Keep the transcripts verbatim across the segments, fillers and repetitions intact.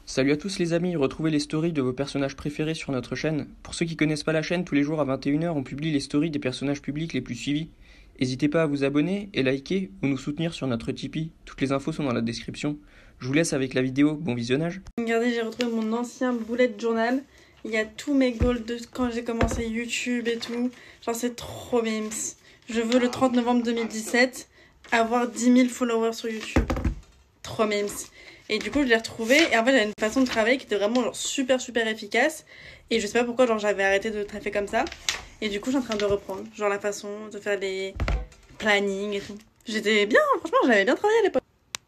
Salut à tous les amis, retrouvez les stories de vos personnages préférés sur notre chaîne. Pour ceux qui connaissent pas la chaîne, tous les jours à vingt et une heures, on publie les stories des personnages publics les plus suivis. N'hésitez pas à vous abonner et liker ou nous soutenir sur notre Tipeee. Toutes les infos sont dans la description. Je vous laisse avec la vidéo, bon visionnage. Regardez, j'ai retrouvé mon ancien bullet journal. Il y a tous mes goals de quand j'ai commencé YouTube et tout. Genre c'est trop mimes. Je veux le trente novembre deux mille dix-sept avoir dix mille followers sur YouTube. Trop mimes. Et du coup, je l'ai retrouvé. Et en fait, j'avais une façon de travailler qui était vraiment genre super super efficace. Et je sais pas pourquoi genre j'avais arrêté de traffer comme ça. Et du coup, je suis en train de reprendre. Genre la façon de faire des plannings et tout. J'étais bien, franchement, j'avais bien travaillé à l'époque.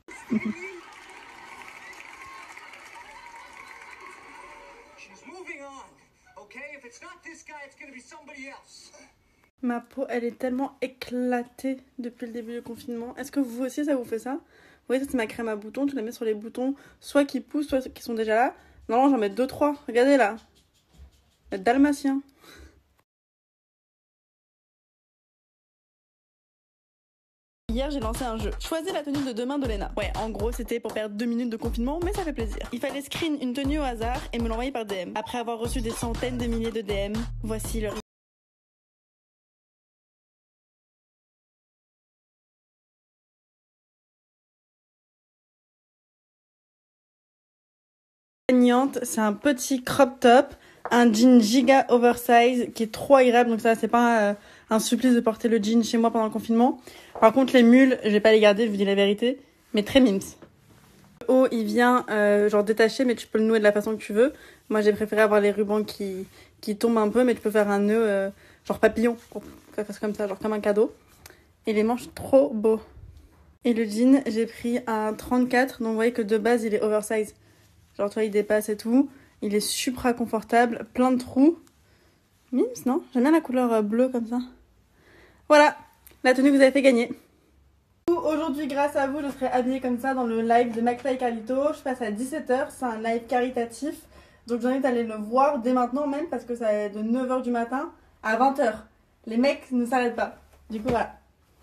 Ma peau, elle est tellement éclatée depuis le début du confinement. Est-ce que vous aussi, ça vous fait ça? Vous voyez, ça c'est ma crème à boutons. Tu la mets sur les boutons, soit qui poussent, soit qui sont déjà là. Non, j'en mets deux trois. Regardez là. Le dalmatien. Hier, j'ai lancé un jeu. Choisis la tenue de demain de Léna. Ouais, en gros, c'était pour perdre deux minutes de confinement, mais ça fait plaisir. Il fallait screen une tenue au hasard et me l'envoyer par D M. Après avoir reçu des centaines de milliers de D M, voici le c'est un petit crop top, un jean giga oversize qui est trop agréable. Donc ça, c'est pas euh, un supplice de porter le jean chez moi pendant le confinement. Par contre, les mules, je vais pas les garder, je vous dis la vérité, mais très mimes. Le haut, il vient euh, genre détaché, mais tu peux le nouer de la façon que tu veux. Moi, j'ai préféré avoir les rubans qui, qui tombent un peu, mais tu peux faire un nœud euh, genre papillon, pour que ça fasse comme ça, genre comme un cadeau. Et les manches, trop beaux. Et le jean, j'ai pris un trente-quatre, donc vous voyez que de base, il est oversize. Genre, toi, il dépasse et tout. Il est super confortable, plein de trous. Mims, non? J'aime bien la couleur bleue comme ça. Voilà, la tenue que vous avez fait gagner. Aujourd'hui, grâce à vous, je serai habillée comme ça dans le live de McFly et Carlito. Je passe à dix-sept heures, c'est un live caritatif. Donc, j'invite à aller le voir dès maintenant même parce que ça est de neuf heures du matin à vingt heures. Les mecs ne s'arrêtent pas. Du coup, voilà.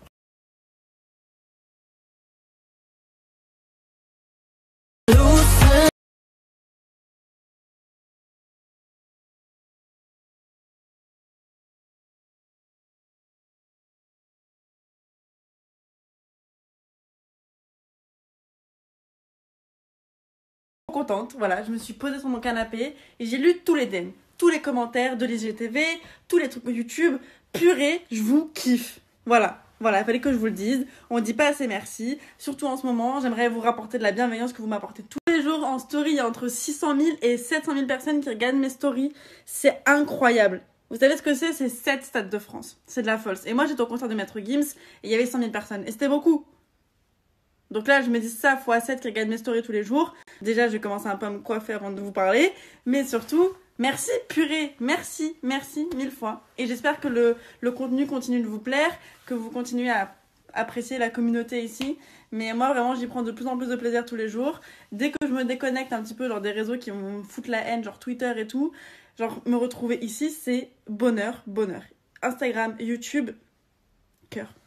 Contente, voilà, je me suis posée sur mon canapé et j'ai lu tous les D M, tous les commentaires de l'I G T V, tous les trucs de YouTube. Purée, je vous kiffe. Voilà, voilà, il fallait que je vous le dise. On dit pas assez merci, surtout en ce moment. J'aimerais vous rapporter de la bienveillance que vous m'apportez tous les jours en story. Il y a entre six cent mille et sept cent mille personnes qui regardent mes stories. C'est incroyable. Vous savez ce que c'est? C'est sept stades de France. C'est de la folle. Et moi, j'étais au concert de Maître Gims et il y avait cent mille personnes. Et c'était beaucoup. Donc là, je me dis ça fois sept qui regarde mes stories tous les jours. Déjà, je vais commencer un peu à me coiffer avant de vous parler. Mais surtout, merci purée, merci, merci mille fois. Et j'espère que le, le contenu continue de vous plaire, que vous continuez à apprécier la communauté ici. Mais moi, vraiment, j'y prends de plus en plus de plaisir tous les jours. Dès que je me déconnecte un petit peu, genre des réseaux qui vont me foutre la haine, genre Twitter et tout, genre me retrouver ici, c'est bonheur, bonheur. Instagram, YouTube, cœur.